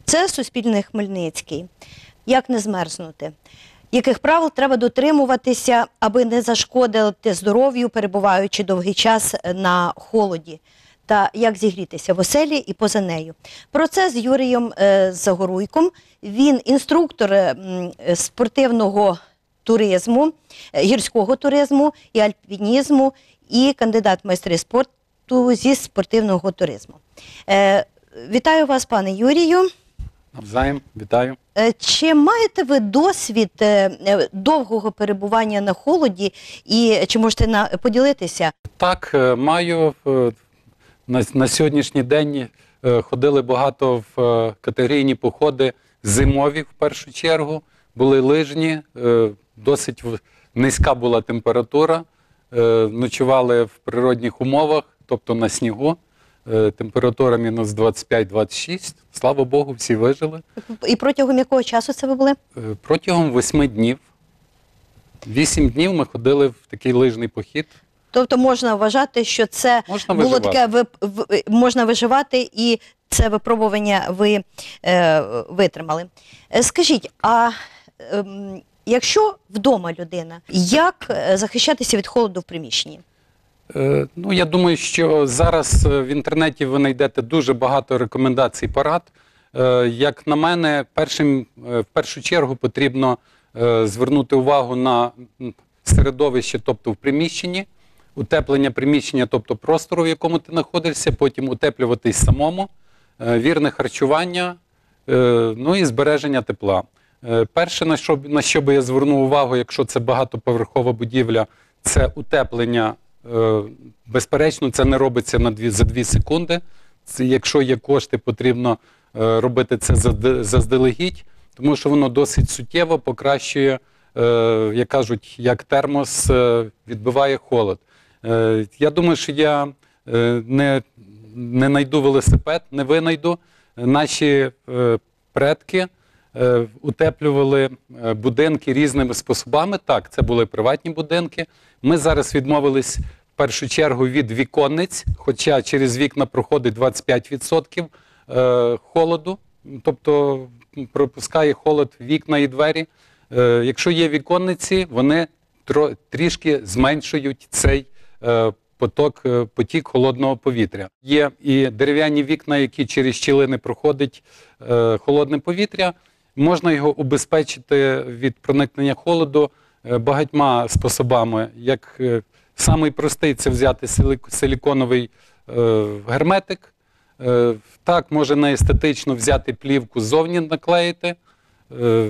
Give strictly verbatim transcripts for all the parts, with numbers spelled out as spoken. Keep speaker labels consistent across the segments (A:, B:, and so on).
A: Це Суспільне Хмельницький. Як не змерзнути? Яких правил треба дотримуватися, аби не зашкодити здоров'ю, перебуваючи довгий час на холоді? Та як зігрітися в оселі і поза нею? Про це з Юрієм е, Загоруйком. Він інструктор е, спортивного туризму, е, гірського туризму і альпінізму, і кандидат в майстри спорту зі спортивного туризму. Е, вітаю вас, пане Юрію.
B: Навзаєм, вітаю.
A: Е, чи маєте ви досвід е, довгого перебування на холоді і чи можете на, поділитися?
B: Так, е, маю. Е, на, на сьогоднішній день е, ходили багато в е, категорійні походи зимові в першу чергу, були лижні, е, досить в, низька була температура, е, ночували в природних умовах, тобто на снігу. Е, температура мінус двадцять п'ять - двадцять шість. Слава Богу, всі вижили.
A: І протягом якого часу це ви були?
B: Е, протягом восьми днів. Вісім днів ми ходили в такий лижний похід.
A: Тобто можна вважати, що це
B: можна
A: було
B: виживати.
A: таке, ви, в, можна виживати, і це випробування ви е, витримали. Е, скажіть, а е, якщо вдома людина, як захищатися від холоду в приміщенні?
B: Е, ну, я думаю, що зараз в інтернеті ви знайдете дуже багато рекомендацій, порад. Е, як на мене, першим, в першу чергу потрібно е, звернути увагу на середовище, тобто в приміщенні, утеплення приміщення, тобто простору, в якому ти знаходишся, потім утеплюватись самому, е, вірне харчування, е, ну і збереження тепла. Е, перше, на що, на що би я звернув увагу, якщо це багатоповерхова будівля, це утеплення. Безперечно, це не робиться на дві, за дві секунди. Це, якщо є кошти, потрібно е, робити це заздалегідь, тому що воно досить суттєво покращує, е, як кажуть, як термос е, відбиває холод. Е, я думаю, що я е, не, не знайду велосипед, не винайду. Наші е, предки е, утеплювали будинки різними способами. Так, це були приватні будинки. Ми зараз відмовились в першу чергу від віконниць, хоча через вікна проходить двадцять п'ять відсотків е, холоду, тобто пропускає холод вікна і двері. Е, якщо є віконниці, вони тро, трішки зменшують цей е, поток, е, потік холодного повітря. Є і дерев'яні вікна, які через щілини проходить е, холодне повітря. Можна його убезпечити від проникнення холоду багатьма способами. Як е, самий простий – це взяти силіконовий е, герметик. Е, так, може неестетично взяти плівку ззовні наклеїти. Е,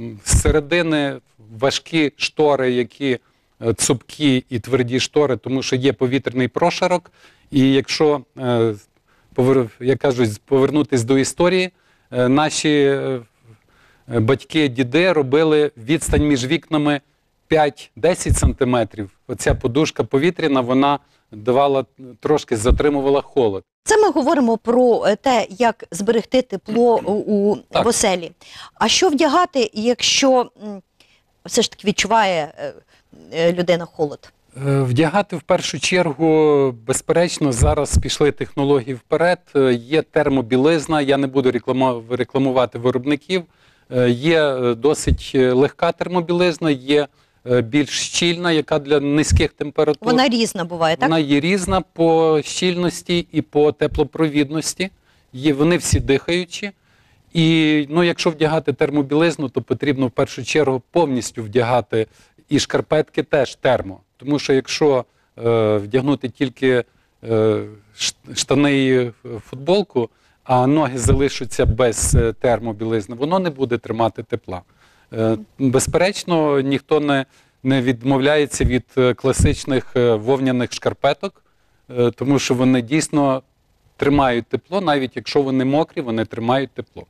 B: з середини важкі штори, які е, цупкі і тверді штори, тому що є повітряний прошарок. І якщо, е, повер, як кажуть, повернутися до історії, е, наші е, батьки, діди робили відстань між вікнами п'ять - десять сантиметрів. Оця подушка повітряна, вона давала, трошки затримувала холод.
A: Це ми говоримо про те, як зберегти тепло у, в оселі. А що вдягати, якщо все ж таки відчуває людина холод?
B: Вдягати в першу чергу, безперечно, зараз пішли технології вперед. Є термобілизна, я не буду рекламувати виробників. Є досить легка термобілизна, є більш щільна, яка для низьких температур.
A: Вона різна буває, так?
B: Вона є різна по щільності і по теплопровідності. Є, вони всі дихаючі. І ну, якщо вдягати термобілизну, то потрібно в першу чергу повністю вдягати і шкарпетки теж термо. Тому що якщо е, вдягнути тільки е, штани і футболку, а ноги залишаться без термобілизни, воно не буде тримати тепла. Безперечно, ніхто не, не відмовляється від класичних вовняних шкарпеток, тому що вони дійсно тримають тепло, навіть якщо вони мокрі, вони тримають тепло.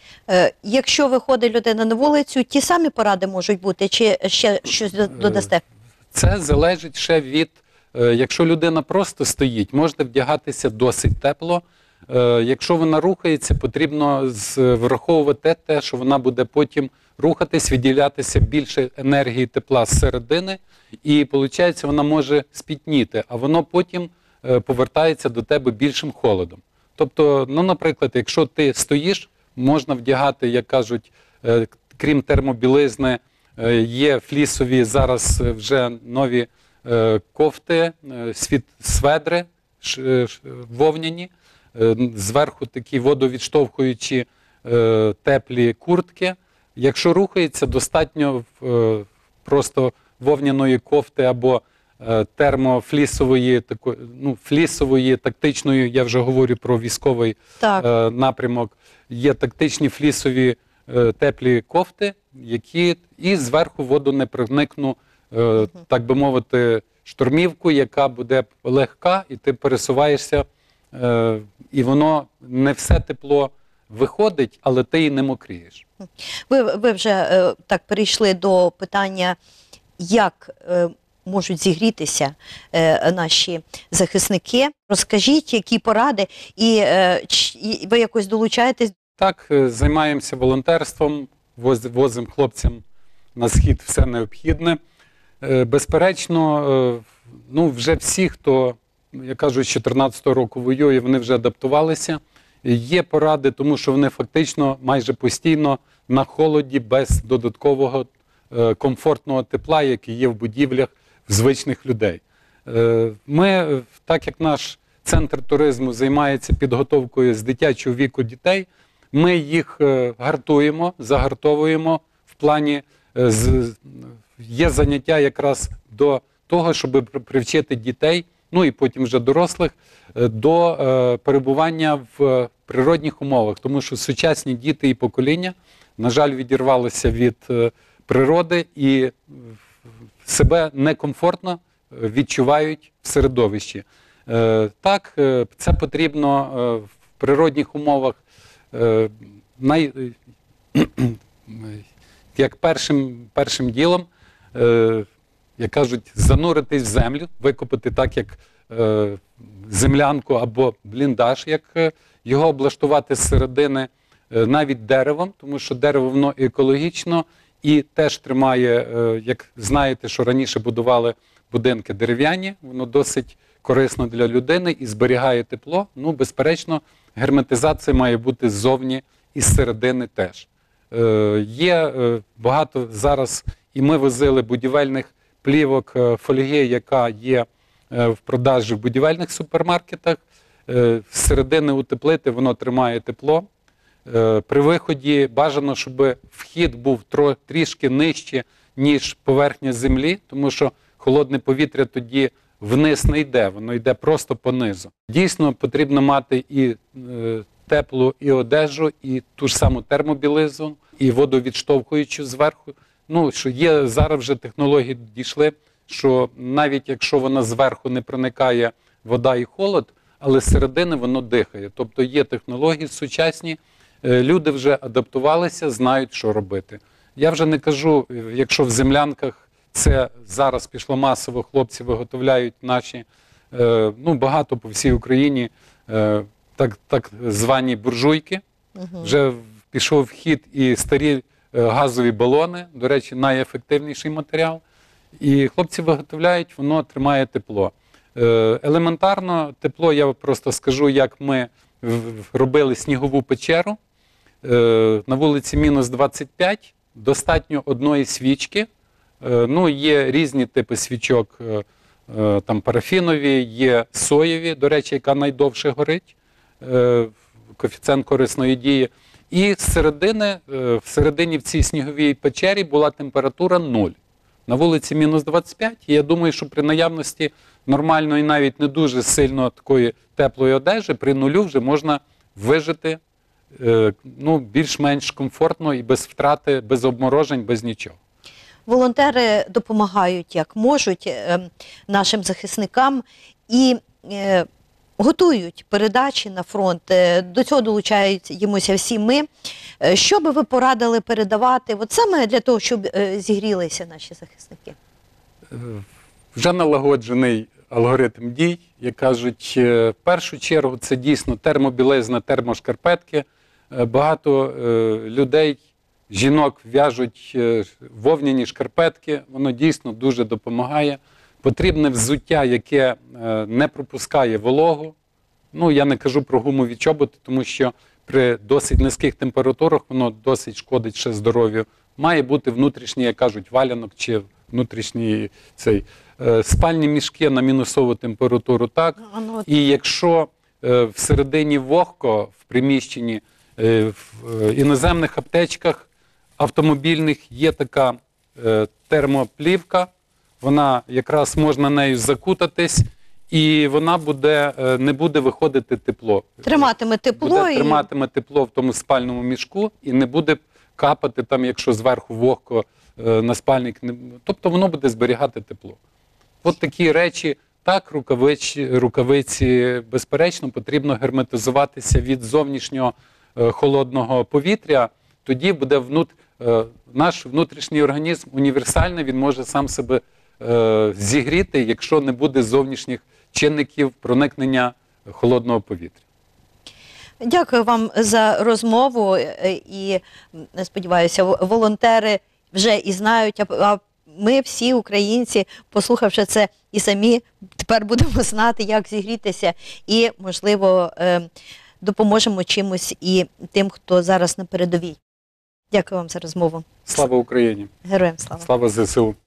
A: Якщо виходить людина на вулицю, ті самі поради можуть бути, чи ще щось додасте?
B: Це залежить ще від, якщо людина просто стоїть, можна вдягатися досить тепло. Якщо вона рухається, потрібно враховувати те, що вона буде потім рухатись, відділятися більше енергії тепла з середини, і, виходить, вона може спітніти, а воно потім повертається до тебе більшим холодом. Тобто, ну, наприклад, якщо ти стоїш, можна вдягати, як кажуть, е, крім термобілизни, е, є флісові зараз вже нові е, кофти, е, світ, сведри ш, ш, вовняні, е, зверху такі водовідштовхуючі е, теплі куртки. Якщо рухається, достатньо е, просто вовняної кофти або е, термофлісової, тако, ну, флісової, тактичної, я вже говорю про військовий
A: Так.
B: е, напрямок, є тактичні флісові е, теплі кофти, які і зверху водонепроникну, е, угу. так би мовити, штурмівку, яка буде легка, і ти пересуваєшся, е, і воно не все тепло виходить, але ти і не мокрієш.
A: Ви, ви вже е, так перейшли до питання, як е, можуть зігрітися е, наші захисники. Розкажіть, які поради, і, е, чи, і ви якось долучаєтесь?
B: Так, е, займаємося волонтерством, воз, возимо хлопцям на схід все необхідне. Е, безперечно, е, ну, вже всі, хто, я кажу, з чотирнадцятого року воює, вони вже адаптувалися. Є поради, тому що вони фактично майже постійно на холоді, без додаткового е, комфортного тепла, який є в будівлях в звичних людей. Е, ми, так як наш центр туризму займається підготовкою з дитячого віку дітей, ми їх е, гартуємо, загартовуємо в плані, е, з, є заняття якраз до того, щоб привчити дітей, ну і потім вже дорослих, до е, перебування в природних умовах. Тому що сучасні діти і покоління, на жаль, відірвалися від е, природи і себе некомфортно відчувають в середовищі. Е, так, е, це потрібно е, в природних умовах е, най, е, як першим, першим ділом, е, як кажуть, зануритись в землю, викопати так, як е, землянку або бліндаж, як е, його облаштувати з середини е, навіть деревом, тому що дерево воно екологічно і теж тримає, е, як знаєте, що раніше будували будинки дерев'яні, воно досить корисно для людини і зберігає тепло. Ну, безперечно, герметизація має бути ззовні і зсередини теж. Е, є е, багато зараз, і ми возили будівельних плівок, е, фольги, яка є е, в продажі в будівельних супермаркетах. Е, зсередини утеплити, воно тримає тепло. Е, при виході бажано, щоб вхід був тро, трішки нижче, ніж поверхня землі, тому що холодне повітря тоді вниз не йде, воно йде просто понизу. Дійсно, потрібно мати і е, теплу і одежу, і ту ж саму термобілизну, і водовідштовхуючу зверху. Ну, що є, зараз вже технології дійшли, що навіть якщо вона зверху не проникає вода і холод, але з середини воно дихає. Тобто є технології сучасні, е, люди вже адаптувалися, знають, що робити. Я вже не кажу, якщо в землянках це зараз пішло масово, хлопці виготовляють наші, е, ну, багато по всій Україні, е, так, так звані буржуйки. Угу. Вже пішов в хід і старі е, газові балони, до речі, найефективніший матеріал. І хлопці виготовляють, воно тримає тепло. Е, елементарно тепло, я просто скажу, як ми в, в, робили снігову печеру. Е, на вулиці мінус двадцять п'ять, достатньо одної свічки. Ну, є різні типи свічок, там парафінові, є соєві, до речі, яка найдовше горить, коефіцієнт корисної дії. І зсередини, всередині в цій сніговій печері була температура нуль. На вулиці мінус двадцять п'ять. І я думаю, що при наявності нормальної, навіть не дуже сильно такої теплої одежі, при нулю вже можна вижити, ну, більш-менш комфортно і без втрати, без обморожень, без нічого.
A: Волонтери допомагають як можуть нашим захисникам і готують передачі на фронт. До цього долучаємося всі ми. Що би ви порадили передавати, от саме для того, щоб зігрілися наші захисники?
B: Вже налагоджений алгоритм дій. Як кажуть, в першу чергу це дійсно термобілизна, термошкарпетки. Багато людей, жінок в'яжуть вовняні шкарпетки, воно дійсно дуже допомагає. Потрібне взуття, яке не пропускає вологу. Ну, я не кажу про гумові чоботи, тому що при досить низьких температурах, воно досить шкодить ще здоров'ю. Має бути внутрішній, як кажуть, валянок чи внутрішній цей е, спальні мішки на мінусову температуру, так.
A: А, ну, от.
B: І якщо е, всередині вогко в приміщенні, е, в е, іноземних аптечках автомобільних є така е, термоплівка, вона якраз можна нею закутатись, і вона буде, е, не буде виходити тепло.
A: Триматиме тепло
B: Буде
A: і
B: триматиме тепло в тому спальному мішку і не буде капати там, якщо зверху вогко е, на спальник. Не... Тобто воно буде зберігати тепло. От такі речі. Так, рукавиці, рукавиці, безперечно, потрібно герметизуватися від зовнішнього е, холодного повітря. Тоді буде внут, е, наш внутрішній організм універсальний, він може сам себе е, зігріти, якщо не буде зовнішніх чинників проникнення холодного повітря.
A: дякую вам за розмову. е, І м, сподіваюся, в- волонтери вже і знають, а- а ми всі, українці, послухавши це, і самі тепер будемо знати, як зігрітися, і, можливо, е, допоможемо чимось і тим, хто зараз на передовій. Дякую вам за розмову.
B: Слава Україні!
A: Героям слава!
B: Слава ЗСУ!